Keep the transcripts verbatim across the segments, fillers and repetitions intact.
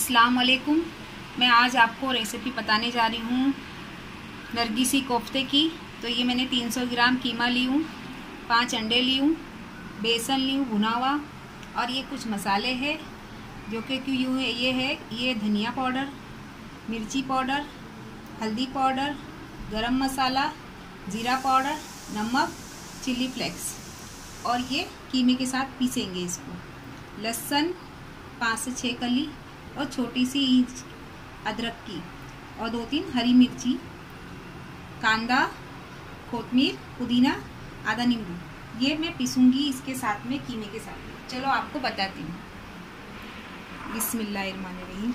अस्सलाम वालेकुम। मैं आज आपको रेसिपी बताने जा रही हूँ नरगिसी कोफ्ते की। तो ये मैंने तीन सौ ग्राम कीमा ली हूँ, पाँच अंडे ली हूँ, बेसन ली हूँ भुना हुआ, और ये कुछ मसाले हैं जो कि क्यों यूँ है ये है ये धनिया पाउडर, मिर्ची पाउडर, हल्दी पाउडर, गरम मसाला, ज़ीरा पाउडर, नमक, चिली फ्लेक्स, और ये कीमे के साथ पीसेंगे इसको। लहसुन पाँच से छः कली और छोटी सी इंच अदरक की, और दो तीन हरी मिर्ची, कांदा, कोतमीर, पुदीना, आधा नींबू, ये मैं पीसूंगी इसके साथ में कीमे के साथ। चलो आपको बताती हूँ। बिस्मिल्लाहिर्रहमानिर्रहीम।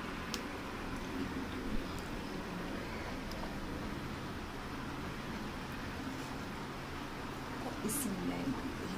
बिस्मिल्लाहिर्रहमानिर्रहीम।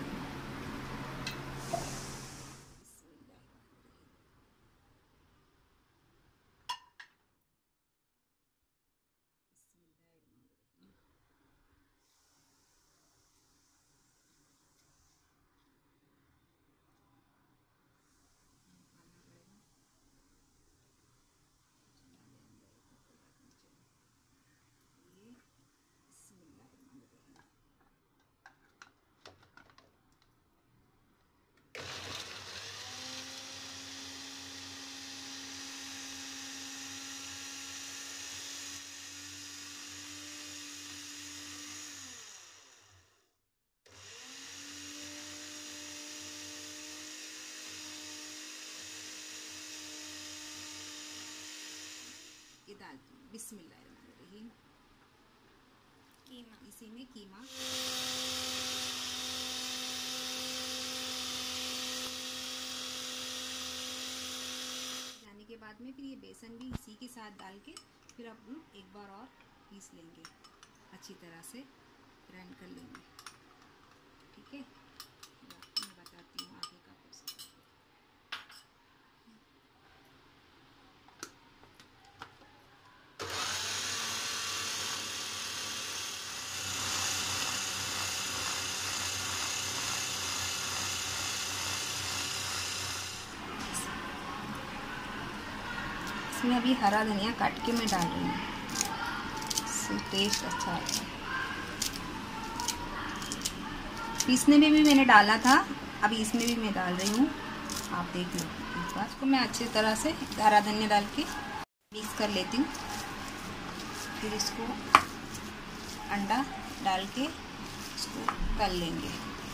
ये डालती हूँ। बिस्मिल्लाहिर्रहमानिर्रहीम। कीमा, इसी में कीमा जाने के बाद में फिर ये बेसन भी इसी के साथ डाल के फिर अब एक बार और पीस लेंगे, अच्छी तरह से ग्राइंड कर लेंगे। ठीक है, मैं बताती हूँ आगे का प्रोसेस। इसमें अभी हरा धनिया काट के मैं डाल रही हूँ, इससे टेस्ट अच्छा आता है। पीसने में भी मैंने डाला था, अभी इसमें भी मैं डाल रही हूँ, आप देख लो। इस बात को मैं अच्छी तरह से हरा धनिया डाल के मिक्स कर लेती हूँ। फिर इसको अंडा डाल के इसको तल लेंगे।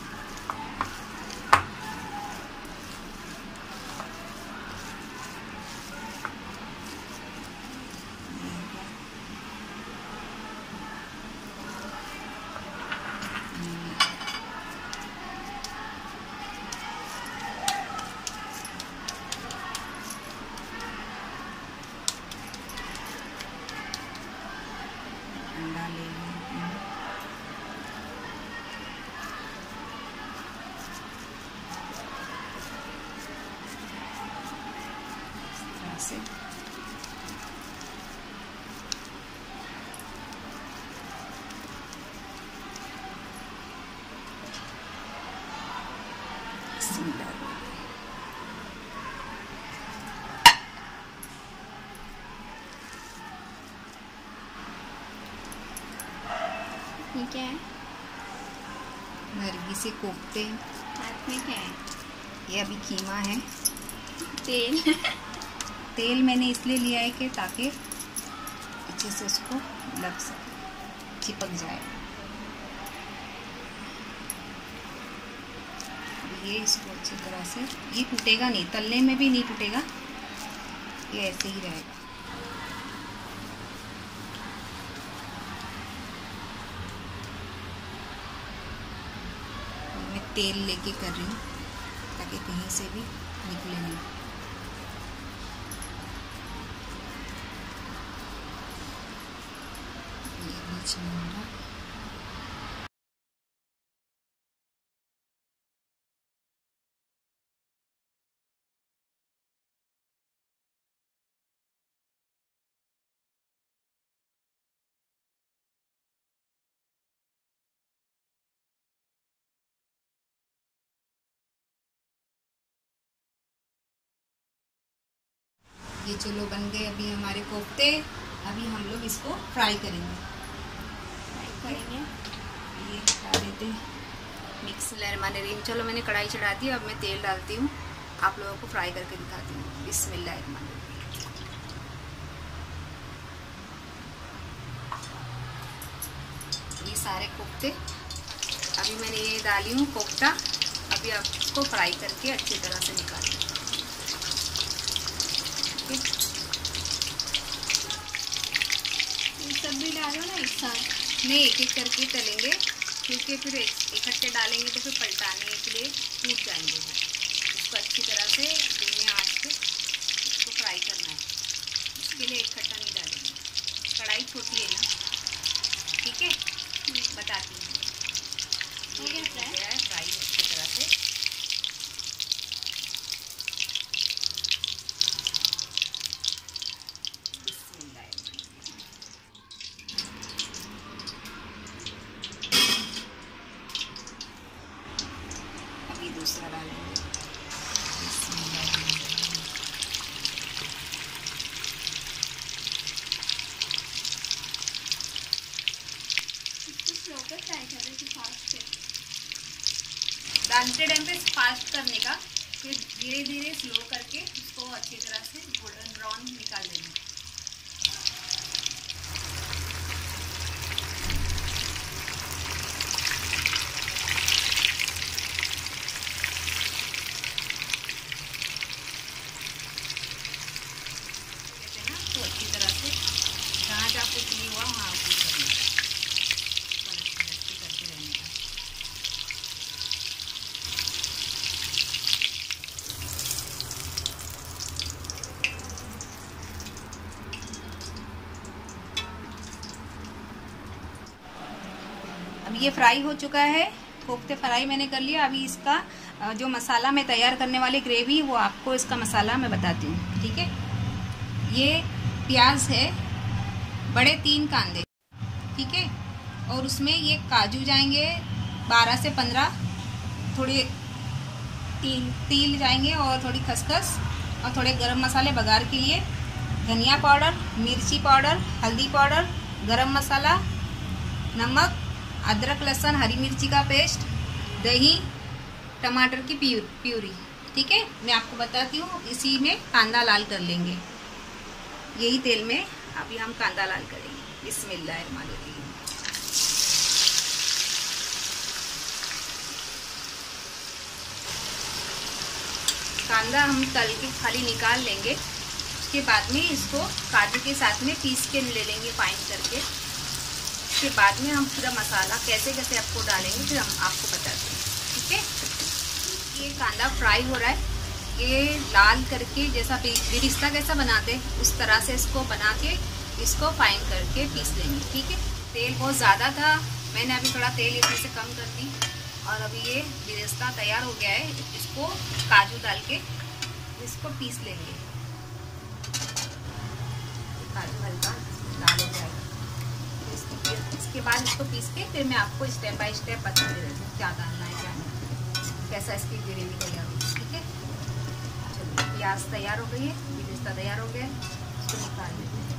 अंडा ले लेंगे, इस तरह से। ये क्या है? नरगिसी कोफ्ते। हाथ में क्या है? ये अभी कीमा है। तेल तेल मैंने इसलिए लिया है कि ताकि अच्छे से उसको लग सके, चिपक जाए। ये इसको अच्छी तरह से, ये टूटेगा नहीं, तलने में भी नहीं टूटेगा, ये ऐसे ही रहेगा। मैं तेल लेके कर रही हूँ ताकि कहीं से भी निकले नहीं। ये बीच में मेरा ये चलो बन गए अभी हमारे कोफ्ते। अभी हम लोग इसको फ्राई करेंगे फ्राई करेंगे। ये हटा देते बिस्मिल्लाहिर्रहमानिर्रहीम। चलो मैंने कढ़ाई चढ़ा दी, अब मैं तेल डालती हूँ, आप लोगों को फ्राई करके दिखाती हूँ। बिस्मिल्लाहिर्रहमानिर्रहीम। ये सारे कोफ्ते अभी मैंने ये डाली हूँ कोफ्ता। अभी आप इसको फ्राई करके अच्छी तरह से निकालें। ये सब भी डालो ना एक साथ? नहीं, एक एक करके तलेंगे, क्योंकि फिर इकट्ठे डालेंगे तो फिर पलटाने के लिए टूट जाएंगे। इसको अच्छी तरह से धीमे आंच पे इसको फ्राई करना है। इसके लिए इकट्ठा नहीं डालेंगे, कढ़ाई छोटी है ना। ठीक है, बताती हूँ। हो गया फ्राई? है फ्राई अच्छी तरह से। अभी दूसरा डालेंगे। इसको स्लो पे फ्राई कर रहे थे, फास्ट पे? डालते टाइम पे फास्ट करने का, फिर धीरे धीरे स्लो करके उसको अच्छी तरह से गोल्डन ब्राउन निकाल देंगे। कहते हैं ना, तो अच्छी तरह से जहाँ जहाँ कुछ नहीं हुआ वहाँ कुछ करना है, पलट पलट के करते रहने का। अब ये फ्राई हो चुका है, कोफ्ते फ्राई मैंने कर लिया। अभी इसका जो मसाला मैं तैयार करने वाली ग्रेवी, वो आपको इसका मसाला मैं बताती हूँ। ठीक है, ये प्याज है बड़े तीन कांदे, ठीक है, और उसमें ये काजू जाएंगे बारह से पंद्रह, थोड़े तिल तिल जाएंगे और थोड़ी खसखस और थोड़े गरम मसाले बघार के लिए, धनिया पाउडर, मिर्ची पाउडर, हल्दी पाउडर, गरम मसाला, नमक, अदरक लहसुन हरी मिर्ची का पेस्ट, दही, टमाटर की प्यूरी। ठीक है, मैं आपको बताती हूँ। इसी में कांदा लाल कर लेंगे, यही तेल में अभी हम कांदा लाल करेंगे। बिस्मिल्लाहिर्रहमानिर्रहीम। कांदा हम तल के खाली निकाल लेंगे, उसके बाद में इसको काजू के साथ में पीस के ले लेंगे फाइन करके। उसके बाद में हम पूरा मसाला कैसे कैसे आपको डालेंगे फिर हम आपको बताते हैं। ठीक है, ये कांदा फ्राई हो रहा है, ये लाल करके जैसा बिरिस्ता कैसा बनाते उस तरह से इसको बना के इसको फाइन करके पीस लेंगे। ठीक है, तेल बहुत ज़्यादा था, मैंने अभी थोड़ा तेल इसमें से कम कर दी और अभी ये बिरिस्ता तैयार हो गया है। इसको काजू डाल के इसको पीस लेंगे। काजू हल्का लाल हो जाएगा, इसके बाद इसको पीस के फिर मैं आपको स्टेप बाय स्टेप बताते रहती हूँ क्या डालना है क्या नहीं, कैसा इसकी ग्रेवी तैयार होगी। ठीक है, चलिए प्याज तैयार हो गई है, बिरिस्ता तैयार हो गया है, इसको निकाल लेते हैं।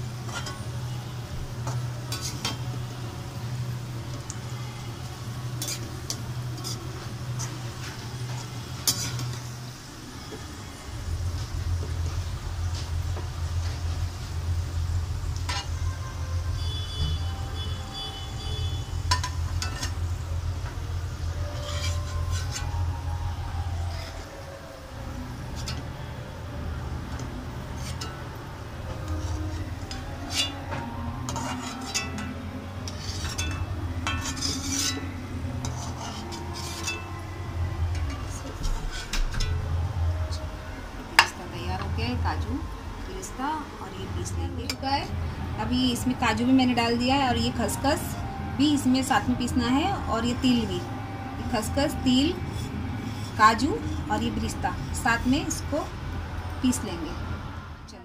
काजू पिस्ता और ये पीस लेंगे चुका है। अभी इसमें काजू भी मैंने डाल दिया है और ये खसखस भी इसमें साथ में पीसना है, और ये तिल भी, ये खसखस, तिल, काजू और ये पिस्ता साथ में इसको पीस लेंगे। चलो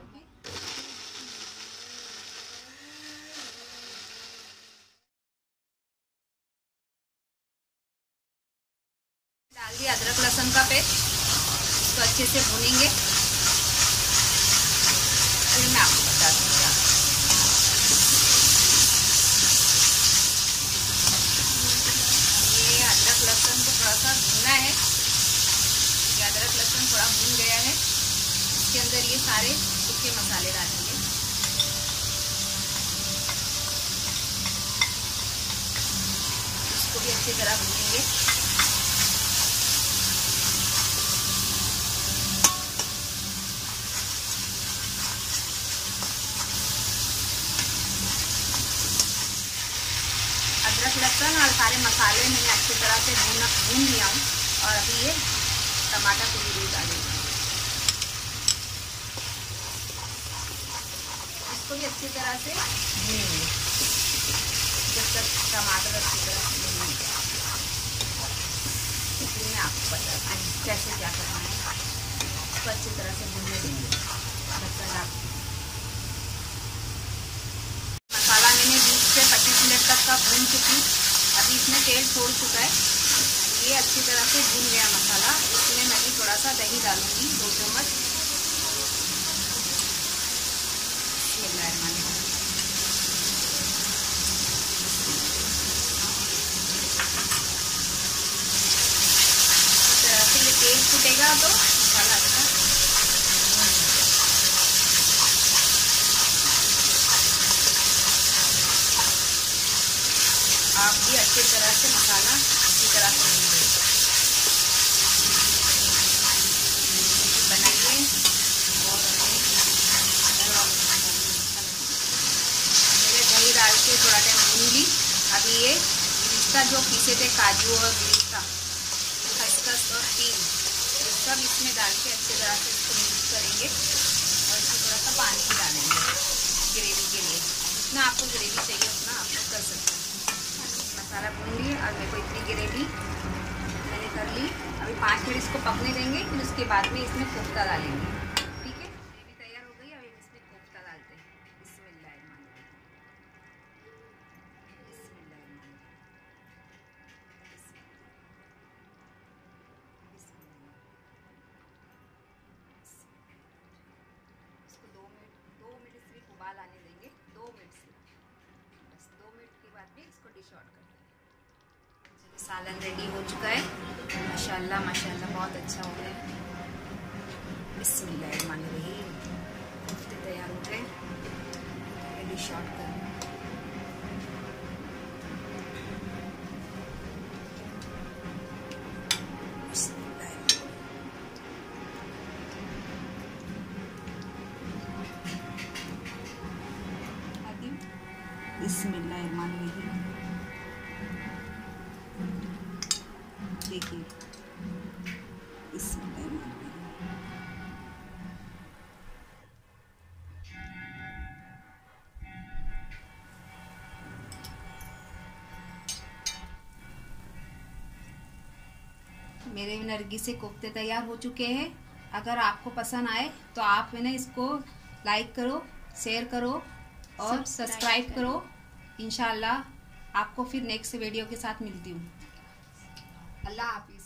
डाल दिया अदरक लहसुन का पेस्ट, इसको अच्छे से भूनेंगे। फिर मैं आपको बताती हूँ। ये अदरक लहसुन को थोड़ा सा भूनना है। ये अदरक लहसुन थोड़ा भून गया है, इसके अंदर ये सारे सूखे मसाले डालेंगे। इसको भी अच्छी तरह भूनेंगे। अदरक लहसुन और सारे मसाले मैंने अच्छी तरह से भून भून लिया हूँ। और अभी ये टमाटर को भी डालेंगे। इसको भी अच्छी तरह से भूनेंगे जब तक टमाटर अच्छी तरह से भून नहीं जाए। इसलिए मैं आपको बताती हूँ कैसे क्या करना है। इसको अच्छी तरह से भूनने देंगे जब तक आप। मसाला मैंने बीस से पच्चीस मिनट तक का भून चुकी। अभी इसमें तेल छोड़ चुका है। ये अच्छी तरह से भून गया मसाला। इसमें मैं भी थोड़ा सा दही डालूंगी, दो चम्मच। इस तरह से ये तेल फूटेगा तो मसाला अच्छा। आप भी अच्छी तरह से मसाला अच्छी तरह से बनाइए। मैंने दही डाल के थोड़ा टाइम भून ली। अभी ये इसका जो पीसे थे काजू और पिस्ता, खसखस और तिल, सब इसमें डाल के अच्छी तरह से इसको मिक्स करेंगे। और इसमें थोड़ा सा पानी भी डालेंगे ग्रेवी के लिए। जितना आपको ग्रेवी चाहिए उतना आप लोग कर सकते हैं। मसाला भून लिए और मेरे को इतनी ग्रेवी मैंने कर ली। अभी पाँच मिनट इसको पकने देंगे, फिर उसके बाद में इसमें कोफ्ता डालेंगे। ठीक है, ग्रेवी तैयार हो गई। अभी इसमें कोफ्ता डालते हैं। बिस्मिल्लाहिर्रहमानिर्रहीम। बिस्मिल्लाहिर्रहमानिर्रहीम। इसको दो मिनट दो मिनट सिर्फ उबाल आने देंगे। दो मिनट से बस दो मिनट के बाद भी इसको डिश आउट कर देंगे। सालन रेडी हो चुका है। माशाल्लाह माशाल्लाह बहुत अच्छा हो गया है। बिस्मिल्लाहिर्रहमानिर्रहीम। कोफ्ते तैयार हो गए। डिश आउट कर बिस्मिल्लाहिर्रहमानिर्रहीम। देखिए मेरे नरगिसे कोफ्ते तैयार हो चुके हैं। अगर आपको पसंद आए तो आप है ना इसको लाइक करो, शेयर करो और सब्सक्राइब करो। इंशाल्लाह आपको फिर नेक्स्ट वीडियो के साथ मिलती हूँ। अल्लाह हाफिज़।